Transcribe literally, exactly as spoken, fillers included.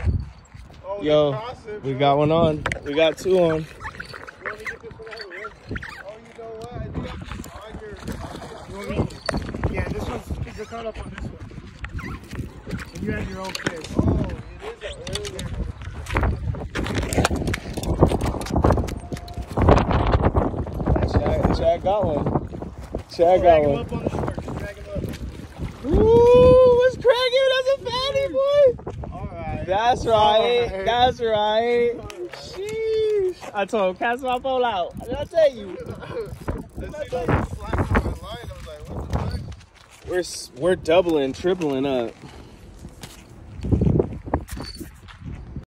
Oh, Yo, it, we got one on. We got two on. You want me to get this one out of the way? Oh, you know what? I think on your, on your, you want me? Yeah, this one's, you're caught up on this one. And you have your own fish. Oh, it is an earlier. Chad, Chad got one. Chad Drag got him one. up on the shore. Just drag him up. Ooh, what's cracking? That's a fatty, boy. All right. That's right. All right. That's right. Sheesh. I told him, cast my pole out. Did I tell you? Let's see those slacks on my line. I was like, what the fuck? We're, we're doubling, tripling up.